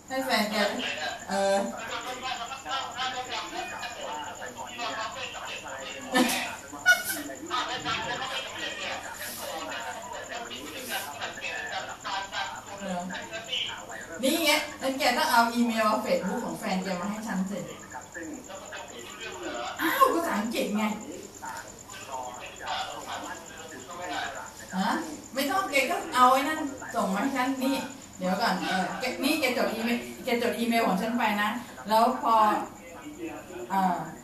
ให้แฟนแกนี่ไงแล้วแกต้องเอาอีเมลเฟซบุ๊กของแฟนแกมาให้ฉันสิอ้าวภาษาอังกฤษไงฮะไม่ต้องแกก็เอาไอ้นั่นส่งมาให้ฉันนี่เดี๋ยวก่อนนี่แกจดอีเมลของฉันไปนะแล้วพอ